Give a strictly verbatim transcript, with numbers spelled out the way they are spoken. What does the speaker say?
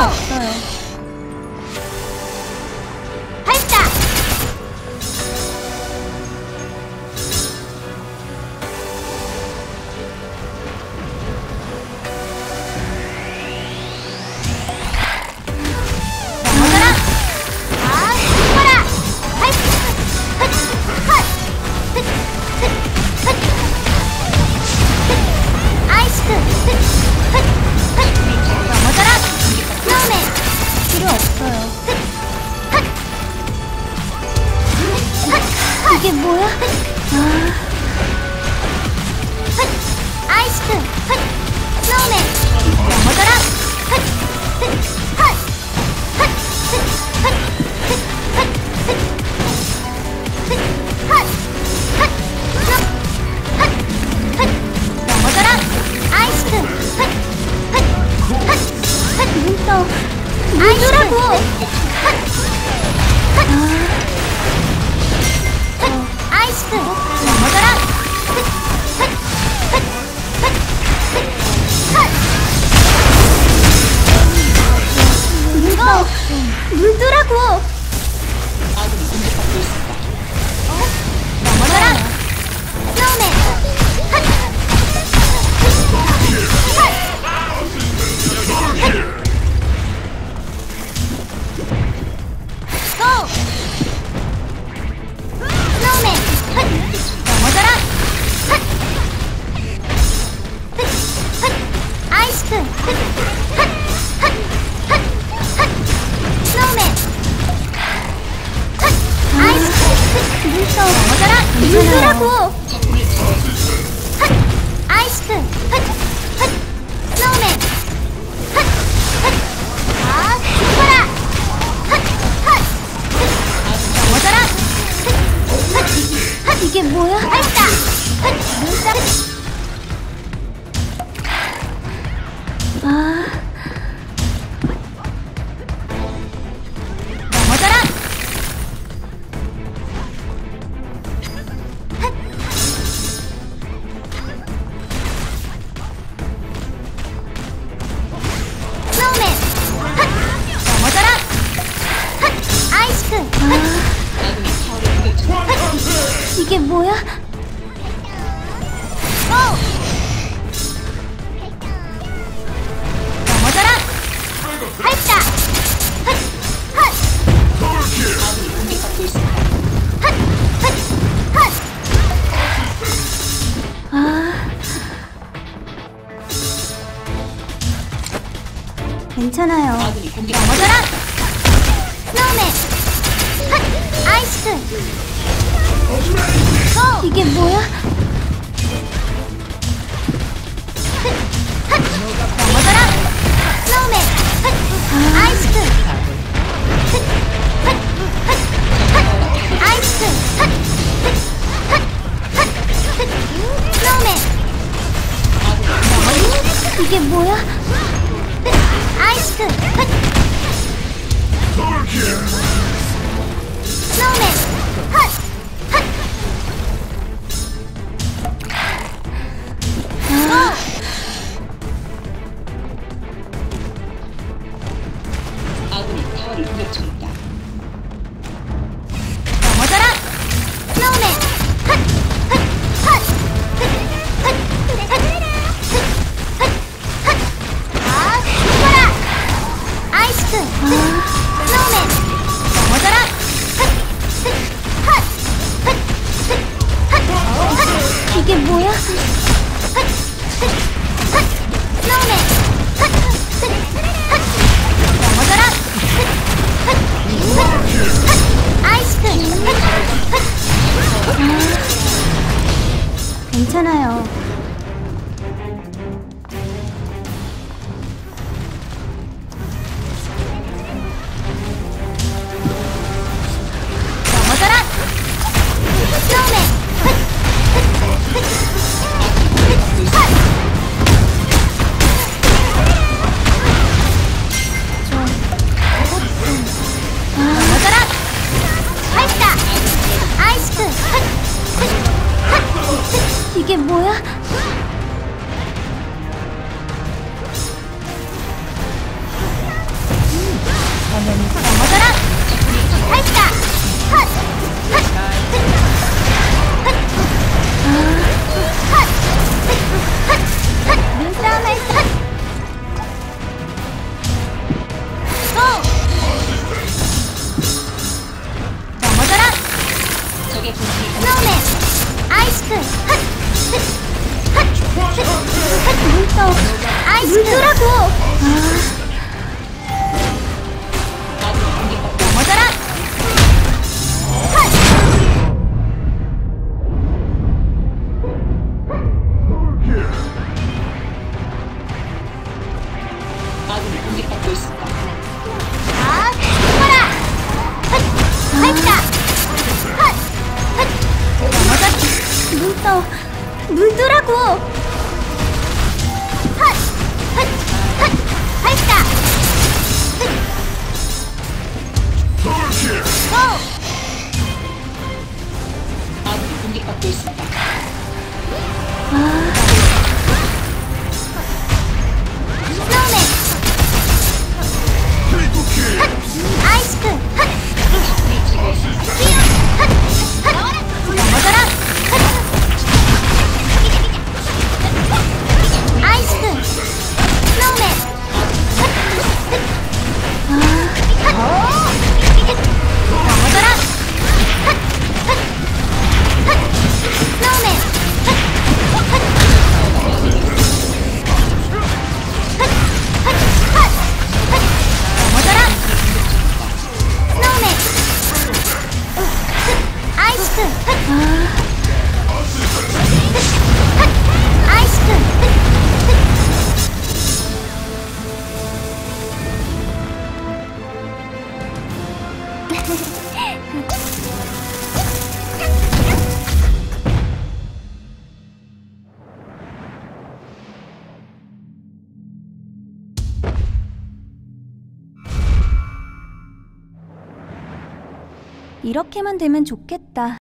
없어요. 발사! 넘어져라! 아, 죽어라! 발! 헛! 헛! 헛! 헛! 헛! 아이스크! 헛! 헛! 헛! 넘어져라! 스노우맨! 필요 없어요. 헛! 헛! 이게 뭐야? 아, 헛! 아이스크! 헛! 스노우맨! 넘어져라! 헛! 헛! 헛! 헛! 헛! 헛! 헛! 헛! 헛! 헛! 헛! 헛! 넘어져라! 아이스크! 헛! 헛! 헛! 헛! 눈떠. 아이스라고! 아이스크! 넘어져라! 눈떠. 물두라고! 넘어져라! 스노우맨! 헛! 고! 스노우맨! 헛! 넘어져라! 헛! 헛! 헛! 아이스크! 헛! 헛! 헛! 헛! 헛! 스노우맨! 헛! 아이스크! 헛! 눈떠. 넘어져라! 물두라고! 헛! 아이스크! 헛! 헛! 스노우맨! 헛! 헛! 아, 죽어라! 헛! 헛! 넘어져라! 헛! 헛! 이게 뭐야? 발사! 헛! 눈싸! 아, 넘어져라! 스노우맨! 헛! 넘어져라! 헛! 아이스크! 헛! 이게 뭐야? 고! 넘어져라! 발사! 헛! 헛! 헛! 헛! 헛! 아, 괜찮아요. 넘어져라! 스노우맨! 헛! 아이스크! 고! 이게 뭐야? 헛! 넘어져라! 스노우맨! 헛! 아이스크! 헛! 헛! 헛! 헛! 아이스크! 헛! 헛! 헛! 헛! 헛! 스노우맨! 이게 뭐야? 헛! 아이스크! 헛! 스노우맨! 헛! 헛! 고! 넘어져라! 스노우맨! 헛! 헛! 헛! 헛! 헛! 헛! 헛! 헛! 헛! 아, 죽어라! 아이스크! 헛! 스노우맨! 넘어져라! 헛! 헛! 헛! 헛! 헛! 헛! 이게 뭐야? 헛! 헛! 헛! 스노우맨! 헛! 헛! 헛! 넘어져라! 헛! 헛! 헛! 헛! 아이스크! 헛! 헛! 괜찮아요. 넘어져라! 스노우맨! 헛! 헛! 헛! 헛! 넘어져라! 발사! 아이스크! 헛! 헛! 헛! 이게 뭐야? 떠. 아이스크라고. 넘어져라. 아군이 공격받고 있습니다. 아, 죽어라. 헛, 발사. 헛, 헛. 넘어져라. 눈 떠. 눈 뜨라고. 헛, 헛, 헛. 발사. 헛. 고. 아군이 공격받고 있습니다. 스노우맨. 헛, 아이스크. 헛. 뛰어. 헛, 헛. 넘어져라. 헛. 아이스크. 스노우맨. 헛, 헛. 헛. 넘어져라. 헛, 헛. 헛. 스노우맨. 헛, 헛. 헛, 헛, 헛. 헛. 넘어져라. 스노우맨. 아이스크. 헛. 헛. 아이스크. 이렇게만 되면 좋겠다.